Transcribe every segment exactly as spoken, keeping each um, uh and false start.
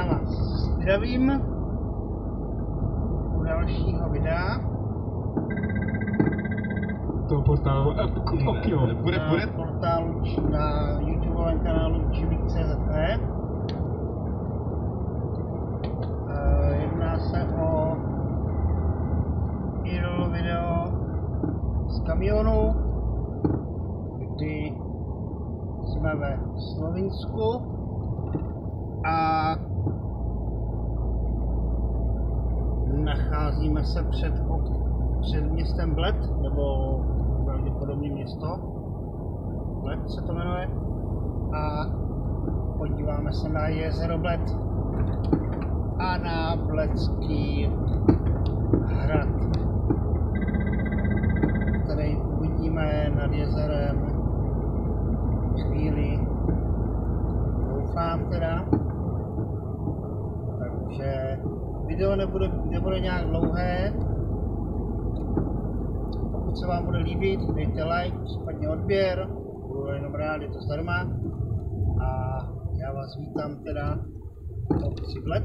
vás zdravím u dalšího videa. Toho portálu Okio. Bude, bude? Na portálu na YouTubeovém kanálu čivik tečka cé zet. Jedná se o idol video z kamionu, kdy jsme ve Slovinsku a nacházíme se před, před městem Bled, nebo pravděpodobně město Bled se to jmenuje, a podíváme se na jezero Bled a na Bledský hrad. Tady uvidíme nad jezerem chvíli, doufám teda, takže video nebude, nebude nějak dlouhé. Pokud se vám bude líbit, dejte like, případně odběr, budu jenom rád, je to zdarma. A já vás vítám teda v obci Bled,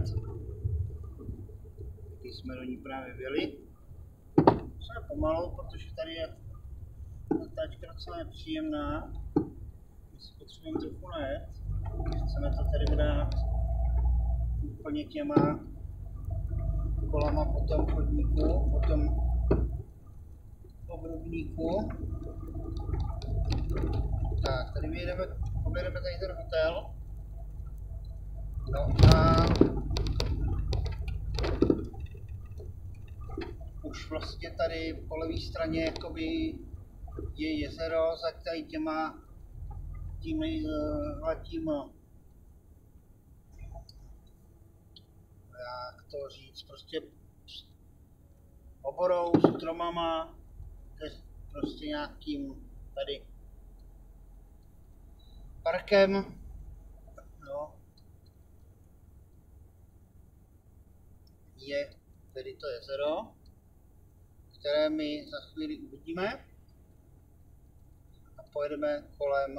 když jsme do ní právě vyjeli. Jsme pomalu, protože tady je natáčka docela nepříjemná. My si potřebujeme trochu najet. Chceme to tady vydat úplně těma kolama po tom chodníku, po tom obrubníku. Tak, tady vyjedeme, objedeme tady ten hotel. No a už vlastně tady po levé straně jakoby je jezero za tady těma tím letím, jak to říct, prostě oborou, stromama, prostě nějakým tady parkem, no, je tedy to jezero, které my za chvíli uvidíme a pojedeme kolem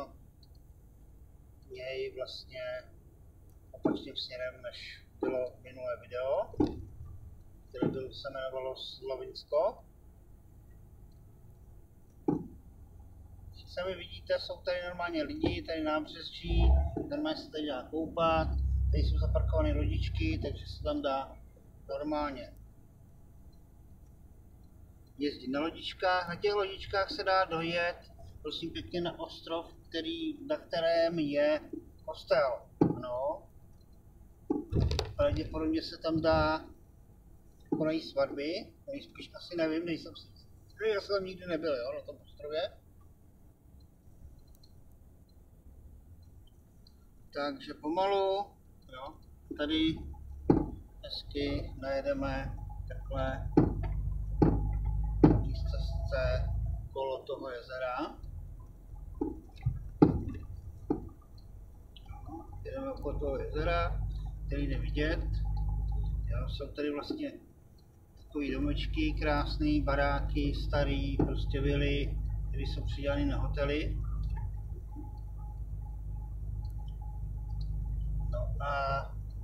něj vlastně opačným směrem, než bylo minulé video, které bylo, se jmenovalo Slovinsko. Sami vidíte, jsou tady normálně lidi, tady nábřeží, normálně se tady dá koupat, tady jsou zaparkované lodičky, takže se tam dá normálně jezdit na lodičkách. Na těch lodičkách se dá dojet, prosím pěkně, na ostrov, který, na kterém je kostel. No. Pravděpodobně se tam dá konají svatby, nejspíš asi nevím, nejsem si jistý. Já jsem tam nikdy nebyl, jo, na tom ostrově. Takže pomalu, jo, tady hezky najedeme takhle v cestce kolo toho jezera. Jedeme okolo toho jezera, který jde vidět. Jo, jsou tady vlastně takové domečky, krásné baráky, starý, prostě vily, které jsou přidělané na hotely. No a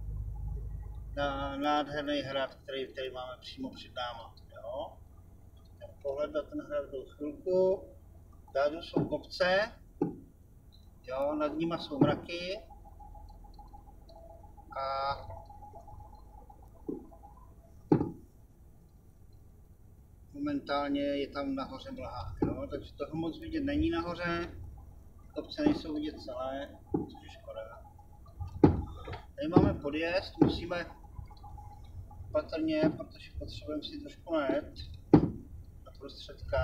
na nádherný hrad, který tady máme přímo před náma. Jo. Pohled na ten hrad byl chvilku, dádu jsou kopce, jo, nad nimi jsou mraky a momentálně je tam nahoře mlha, jo, takže toho moc vidět není nahoře, kopce nejsou vidět celé, což je škoda. Tady máme podjezd, musíme patrně, protože potřebujeme si trošku najet do prostředka.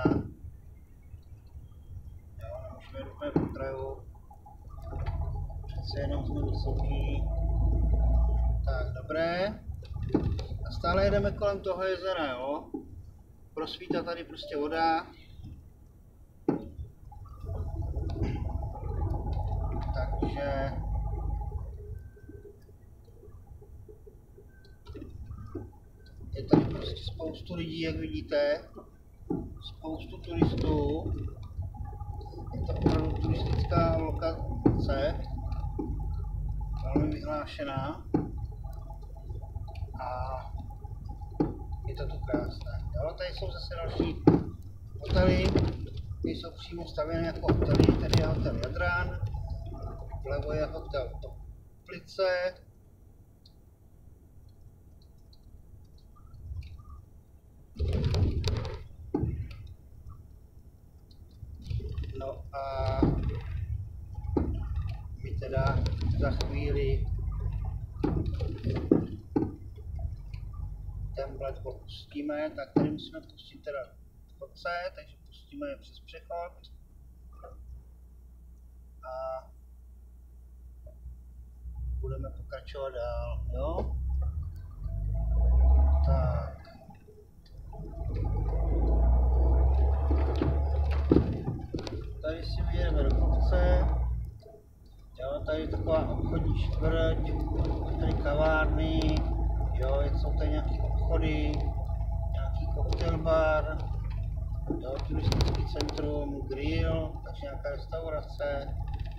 Jo, nemůžeme jít úplně po kraju, přece jenom jsme vysoký. Tak, dobré. A stále jedeme kolem toho jezera, jo. Prosvítá tady prostě voda. Takže je tady prostě spoustu lidí, jak vidíte, spoustu turistů. Je to opravdu turistická lokace, velmi vyhlášená. A je to tu krásné. Jo, tady jsou zase další hotely, ty jsou přímo stavěny jako hotely, tady je hotel Jadran, vlevo je hotel Toplice, no a my teda za chvíli ten let opustíme, tak tady musíme pustit teda chodce, takže pustíme je přes přechod a budeme pokračovat dál, jo? Tak. Tady si vyjedeme do kopce, jo, tady je taková obchodní čtvrť, tady kavárny, jo, jsou tady nějaké obchody, nějaký cocktail bar, jo, turistický centrum, grill, takže nějaká restaurace.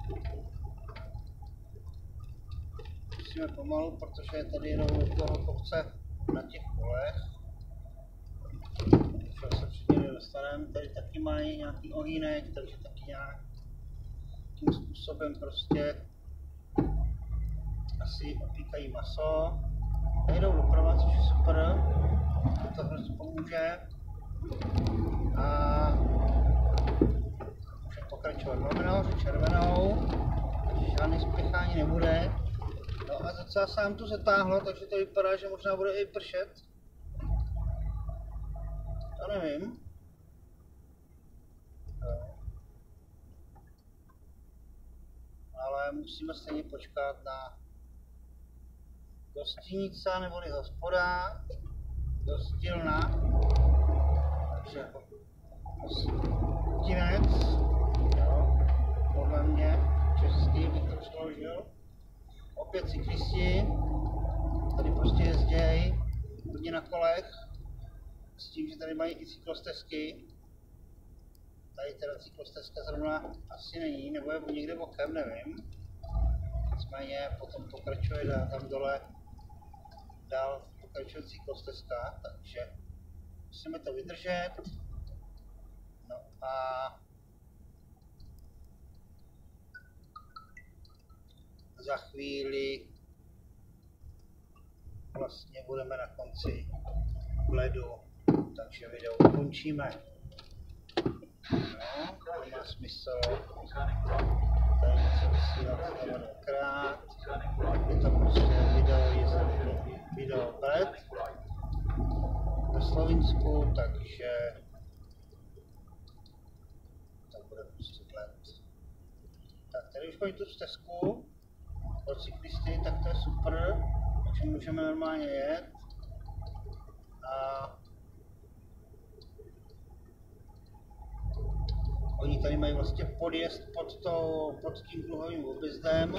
Musíme pomalu, protože tady jedou do toho kopce na těch kolech. Když se před něj dostaneme, tady taky mají nějaký ohýnek, takže taky nějakým způsobem prostě asi opíkají maso. Tady jdou doprava, což je super, to hrozně pomůže. A můžeme pokračovat. Máme nahoře červenou, žádný spěchání nebude. No a docela se nám tu zatáhlo, takže to vypadá, že možná bude i pršet. To nevím. No. Ale musíme stejně počkat na gostinnice neboli hospoda, gostilna, takže hostinec, jo, podle mě, český bych to přeložil. Opět cyklisti, tady prostě jezdějí hodně na kolech, s tím, že tady mají i cyklostezky. Tady teda cyklostezka zrovna asi není, nebo je někde bokem, nevím. Nicméně potom pokračuje dál, tam dole dál pokračuje cyklostezka, takže musíme to vydržet. No a za chvíli vlastně budeme na konci ledu, takže video ukončíme. No, to má smysl. Tady něco vysílat znamená dvakrát. Je to prostě video, je za video let ve Slovinsku, takže to bude prostě let. Tak tady už mají tu stezku pro cyklisty, tak to je super, takže můžeme normálně jet. A oni tady mají vlastně podjezd pod, to, pod tím kruhovým objezdem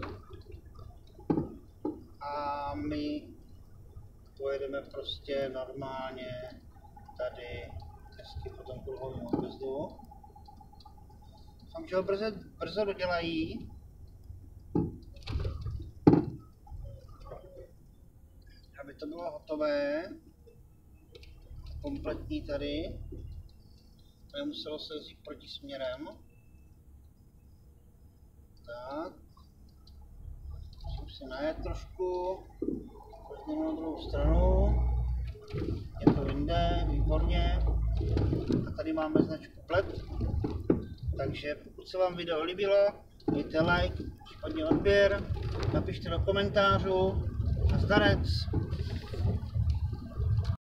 a my pojedeme prostě normálně tady hezky po tom kruhovém objezdu. Doufám, že ho brzo, brzo dodělají. Aby to bylo hotové, kompletní tady. Nemuselo se jezdit proti směrem. Tak. Musím si najet trošku. Pojďme na druhou stranu. Je to jinde, výborně. A tady máme značku Bled. Takže pokud se vám video líbilo, dejte like, případně odběr, napište do komentářů. Nazdarec.